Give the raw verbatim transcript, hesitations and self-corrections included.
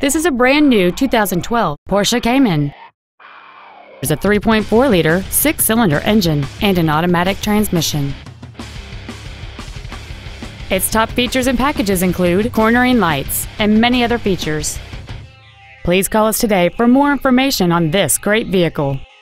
This is a brand new two thousand twelve Porsche Cayman. There's a three point four liter six-cylinder engine and an automatic transmission. Its top features and packages include cornering lights and many other features. Please call us today for more information on this great vehicle.